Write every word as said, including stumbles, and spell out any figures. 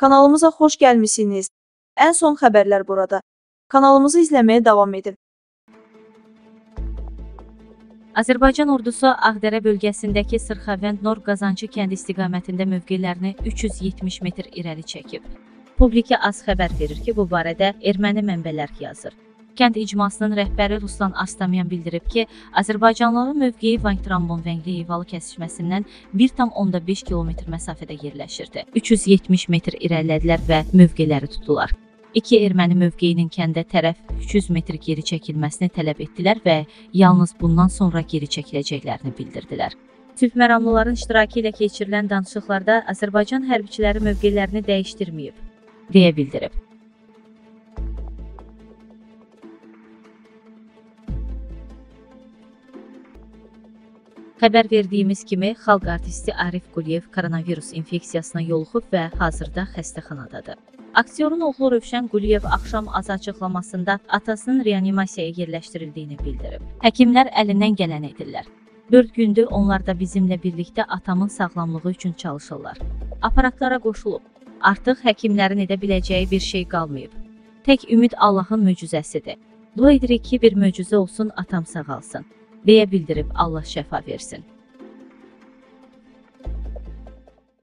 Kanalımıza xoş gəlmisiniz. Ən son xəbərlər burada. Kanalımızı izləməyə davam edin. Azərbaycan ordusu Ağdərə bölgəsindəki Sırxavənd-Nor Qazancı kəndi istiqamətində mövqelərini üç yüz yetmiş metr irəli çəkib. Publika az xəbər verir ki, bu barədə erməni mənbələr yazır. Kənd icmasının rəhbəri Ruslan Astamyan bildirib ki, Azərbaycanlıların mövqeyi Vank-Trambon-Vəngli Eyvalı kəsişməsindən bir tam onda beş kilometr məsafədə yerləşirdi. üç yüz yetmiş metr irəlilədilər və mövqeləri tutular. İki erməni mövqeyinin kəndə tərəf üç yüz metr geri çəkilməsini tələb etdilər və yalnız bundan sonra geri çəkiləcəklərini bildirdilər. Sülh məramlıların iştirakı ilə keçirilən danışıqlarda Azərbaycan hərbiçiləri mövqelərini dəyişdirməyib, deyə bildirib. Xəbər verdiyimiz kimi, xalq artisti Arif Quliyev koronavirus infeksiyasına yoluxub və hazırda xəstəxanadadır. Aktyorun oğlu Rövşən Quliyev axşam az açıqlamasında atasının reanimasiyaya yerləşdirildiyini bildirib. Həkimlər əlindən gələn edirlər. dörd gündür onlar da bizimlə birlikdə atamın sağlamlığı üçün çalışırlar. Aparatlara qoşulub. Artıq həkimlərin edə biləcəyi bir şey qalmayıb. Tək ümid Allahın möcüzəsidir. Dua edirik ki, bir möcüzə olsun, atam sağalsın, deyə bildirib Allah şəfa versin.